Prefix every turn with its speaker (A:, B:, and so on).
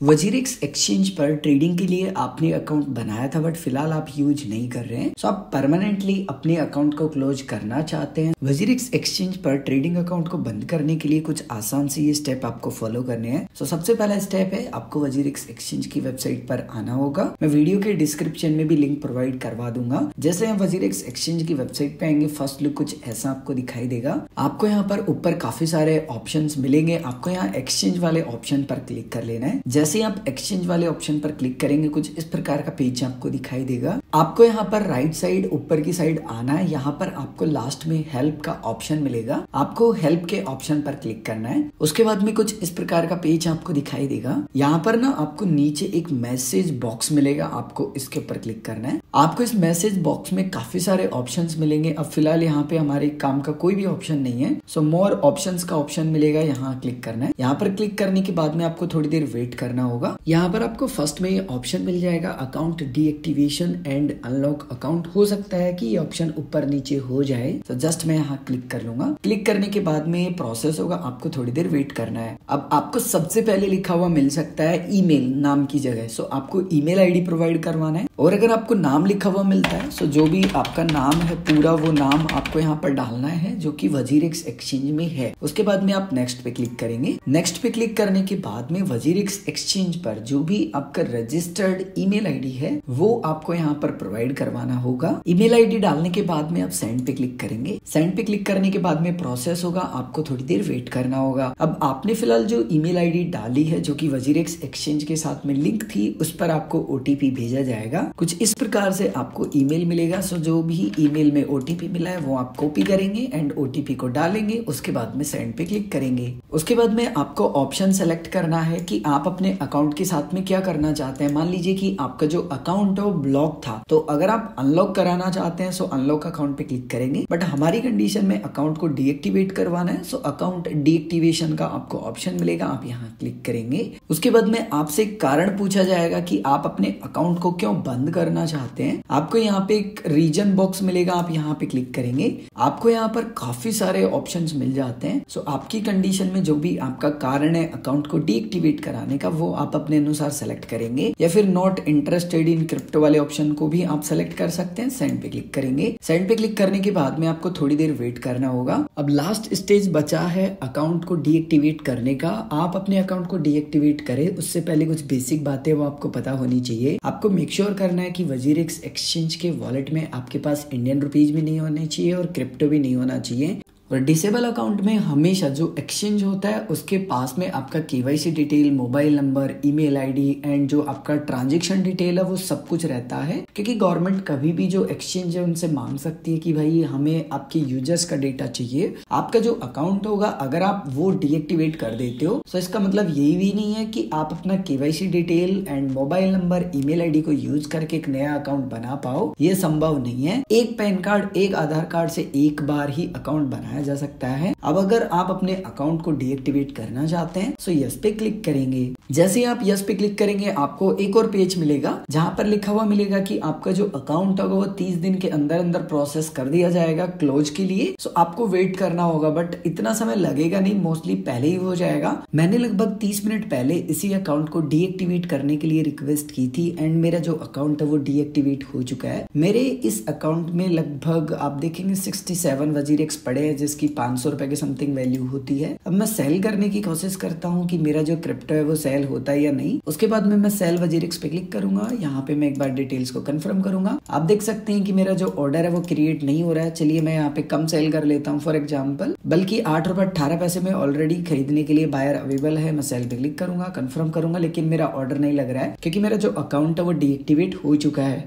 A: वजीरिक्स exchange पर trading के लिए आपने अकाउंट बनाया था बट फिलहाल आप यूज नहीं कर रहे हैं, सो आप परमानेंटली अपने अकाउंट को क्लोज करना चाहते हैं। वजीरिक्स एक्सचेंज पर ट्रेडिंग अकाउंट को बंद करने के लिए कुछ आसान से ये स्टेप आपको फॉलो करने हैं। सो सबसे पहला स्टेप है आपको वजीरिक्स एक्सचेंज की वेबसाइट पर आना होगा। मैं वीडियो के डिस्क्रिप्शन में भी लिंक प्रोवाइड करवा दूंगा। जैसे हम वजीरिक्स एक्सचेंज की वेबसाइट पे आएंगे, फर्स्ट लुक कुछ ऐसा आपको दिखाई देगा। आपको यहाँ पर ऊपर काफी सारे ऑप्शंस मिलेंगे। आपको यहाँ एक्सचेंज वाले ऑप्शन पर क्लिक कर लेना है। जैसे ही आप एक्सचेंज वाले ऑप्शन पर क्लिक करेंगे, कुछ इस प्रकार का पेज आपको दिखाई देगा। आपको यहाँ पर राइट साइड ऊपर की साइड आना है। यहाँ पर आपको लास्ट में हेल्प का ऑप्शन मिलेगा। आपको हेल्प के ऑप्शन पर क्लिक करना है। उसके बाद में कुछ इस प्रकार का पेज आपको दिखाई देगा। यहाँ पर ना आपको नीचे एक मैसेज बॉक्स मिलेगा, आपको इसके ऊपर क्लिक करना है। आपको इस मैसेज बॉक्स में काफी सारे ऑप्शंस मिलेंगे। अब फिलहाल यहाँ पे हमारे काम का कोई भी ऑप्शन नहीं है, सो मोर ऑप्शंस का ऑप्शन मिलेगा, यहाँ क्लिक करना है। यहाँ पर क्लिक करने के बाद में आपको थोड़ी देर वेट करना होगा। यहाँ पर आपको फर्स्ट में ये ऑप्शन मिल जाएगा account deactivation and unlock account. हो सकता है कि ये ऑप्शन ऊपर नीचे हो जाए, तो जस्ट मैं यहाँ क्लिक कर लूंगा। क्लिक करने के बाद में प्रोसेस होगा, आपको थोड़ी देर वेट करना है। अब आपको सबसे पहले लिखा हुआ मिल सकता है ईमेल नाम की जगह, सो आपको ईमेल आईडी प्रोवाइड करवाना है। और अगर आपको नाम लिखा हुआ मिलता है, सो जो भी आपका नाम है पूरा वो नाम आपको यहाँ पर डालना है जो कि वजीरिक्स एक्सचेंज में है। उसके बाद में आप नेक्स्ट पे क्लिक करेंगे। नेक्स्ट पे क्लिक करने के बाद में वजीरिक्स एक्सचेंज पर जो भी आपका रजिस्टर्ड ईमेल आईडी है वो आपको यहाँ पर प्रोवाइड करवाना होगा। ईमेल आईडी डालने के बाद में आप सेंड पे क्लिक करेंगे। सेंड पे क्लिक करने के बाद में प्रोसेस होगा, आपको थोड़ी देर वेट करना होगा। अब आपने फिलहाल जो ईमेल आईडी डाली है जो कि वजीरिक्स एक्सचेंज के साथ में लिंक थी, उस पर आपको ओटीपी भेजा जाएगा। कुछ इस प्रकार से आपको ईमेल मिलेगा। सो जो भी ईमेल में ओटीपी मिला है वो आप कॉपी करेंगे एंड ओटीपी को डालेंगे। उसके बाद में सेंड पे क्लिक करेंगे। उसके बाद में आपको ऑप्शन सेलेक्ट करना है कि आप अपने अकाउंट के साथ में क्या करना चाहते हैं। मान लीजिए कि आपका जो अकाउंट है वो ब्लॉक था, तो अगर आप अनलॉक कराना चाहते हैं सो अनलॉक अकाउंट पे क्लिक करेंगे। बट हमारी कंडीशन में अकाउंट को डीएक्टिवेट करवाना है, सो अकाउंट डीएक्टिवेशन का आपको ऑप्शन मिलेगा, आप यहाँ क्लिक करेंगे। उसके बाद में आपसे कारण पूछा जाएगा कि आप अपने अकाउंट को क्यों बंद करना चाहते हैं। आपको यहाँ पे एक रीजन बॉक्स मिलेगा, आप यहाँ पे क्लिक करेंगे। आपको यहाँ पर काफी सारे ऑप्शंस मिल जाते हैं। सो आपकी कंडीशन में जो भी आपका कारण है अकाउंट को डीएक्टिवेट कराने का, वो आप अपने अनुसार सेलेक्ट करेंगे, या फिर नॉट इंटरेस्टेड इन क्रिप्टो वाले ऑप्शन को भी आप सेलेक्ट कर सकते हैं। सेंड पे क्लिक करेंगे। सेंड पे क्लिक करने के बाद में आपको थोड़ी देर वेट करना होगा। अब लास्ट स्टेज बचा है अकाउंट को डीएक्टिवेट करने का। आप अपने अकाउंट को डीएक्टिवेट करें उससे पहले कुछ बेसिक बातें वो आपको पता होनी चाहिए। आपको मेक श्योर करना है कि वजीरिक्स एक्सचेंज के वॉलेट में आपके पास इंडियन रुपीज भी नहीं होने चाहिए और क्रिप्टो भी नहीं होना चाहिए। और डिसेबल अकाउंट में हमेशा जो एक्सचेंज होता है उसके पास में आपका KYC detail, mobile number, email ID and जो आपका ट्रांजैक्शन डिटेल है वो सब कुछ रहता है। क्योंकि गवर्नमेंट कभी भी जो एक्सचेंज है उनसे मांग सकती है कि भाई हमें आपके यूजर्स का डेटा चाहिए। आपका जो अकाउंट होगा अगर आप वो डीएक्टिवेट कर देते हो तो इसका मतलब यही भी नहीं है कि आप अपना KYC detail and mobile number, email ID को यूज करके एक नया अकाउंट बना पाओ। ये संभव नहीं है। एक पैन कार्ड, एक आधार कार्ड से एक बार ही अकाउंट बनाया जा सकता है। अब अगर आप अपने अकाउंट को डीएक्टिवेट करना चाहते हैं सो यस पे क्लिक करेंगे। जैसे ही आप यस पे क्लिक करेंगे आपको एक और पेज मिलेगा जहां पर लिखा हुआ मिलेगा कि आपका जो अकाउंट होगा वो 30 दिन के अंदर अंदर प्रोसेस कर दिया जाएगा क्लोज के लिए। सो आपको वेट करना होगा, बट इतना समय लगेगा नहीं, मोस्टली पहले ही हो जाएगा। मैंने लगभग 30 मिनट पहले इसी अकाउंट को डीएक्टिवेट करने के लिए रिक्वेस्ट की थी एंड मेरा जो अकाउंट है वो डीएक्टिवेट हो चुका है। मेरे इस अकाउंट में लगभग आप देखेंगे 67 वजीरिक्स पड़े हैं जिसकी 500 रुपए के समथिंग वैल्यू होती है। अब मैं सेल करने की कोशिश करता हूँ कि मेरा जो क्रिप्टो है वो सेल होता है या नहीं। उसके बाद में मैं सेल वजीरिक्स पे क्लिक करूंगा। यहाँ पे मैं एक बार डिटेल्स को कंफर्म करूंगा। आप देख सकते हैं कि मेरा जो ऑर्डर है वो क्रिएट नहीं हो रहा है। चलिए मैं यहाँ पे कम सेल कर लेता हूँ फॉर एग्जाम्पल, बल्कि 8 रुपए 18 पैसे में ऑलरेडी खरीदने के लिए बायर अवेलेबल है। मैं सेल पे क्लिक करूंगा, कंफर्म करूंगा, लेकिन मेरा ऑर्डर नहीं लग रहा है क्योंकि मेरा जो अकाउंट है वो डीएक्टिवेट हो चुका है।